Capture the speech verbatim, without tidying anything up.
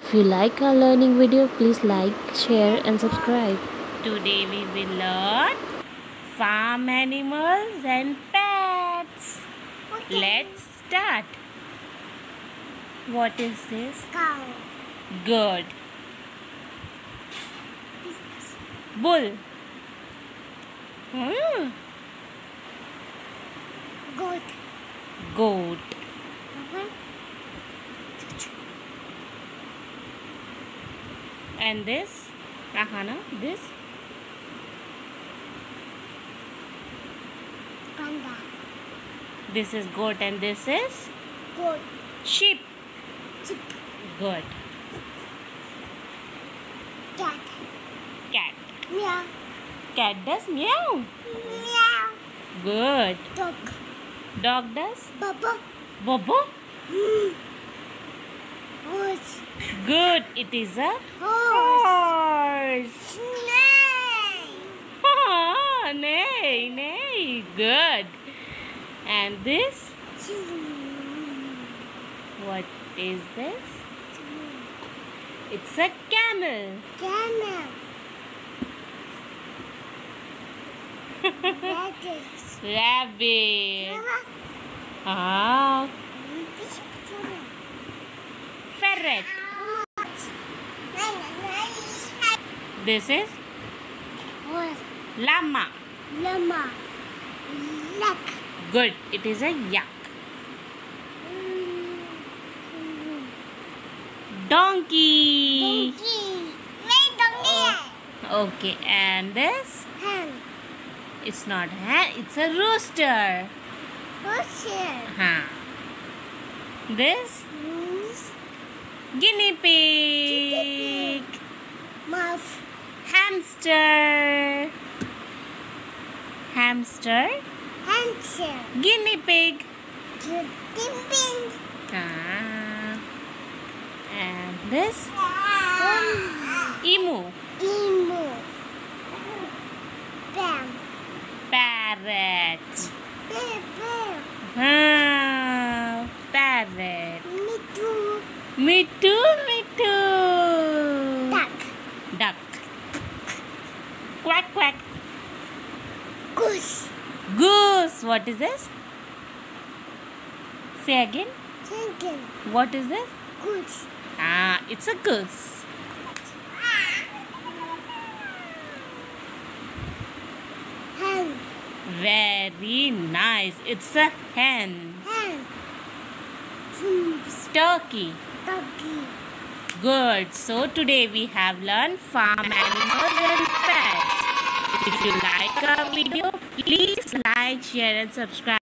If you like our learning video, please like, share and subscribe. Today we will learn farm animals and pets. Okay. Let's start. What is this? Cow. Good. Bull. Hmm. Goat. Goat. Papa. And this? Ahana, this? Panda. This is goat and this is Goat. sheep. Sheep. Good. Cat. Cat. Meow. Cat does meow. Meow. Good. Dog. Dog does Baba. bobo. Hmm. Horse. Good. It is a Horse. horse. Snake. Ah, nay, nay. Good. And this? What is this? It's a camel. Camel. Rabbit. Rabbit. Mama. Ah, This picture. ferret. This is Horse. llama. Llama. Yak. Good. It is a yak. Donkey. Donkey. Wait, donkey. Okay, and this? Hen. It's not hen, it's a rooster. What's here? Huh. This? Moose. Guinea pig. Mouse. Hamster. Hamster. Hamster. Guinea pig. Dipping. Ah. And this? Um, Emu. emu. Bam. Parrot. Bear, bear. Ah, parrot. Me too. Me too, me too. Duck. Duck. Quack, quack. Goose. Goose. What is this? Say again. Chicken. What is this? Goose. Ah, it's a goose. Hen. Very nice. It's a hen. Hen. Goose. Turkey. Turkey. Good. So today we have learned farm animals and pets. If you like our video, please like, share and subscribe.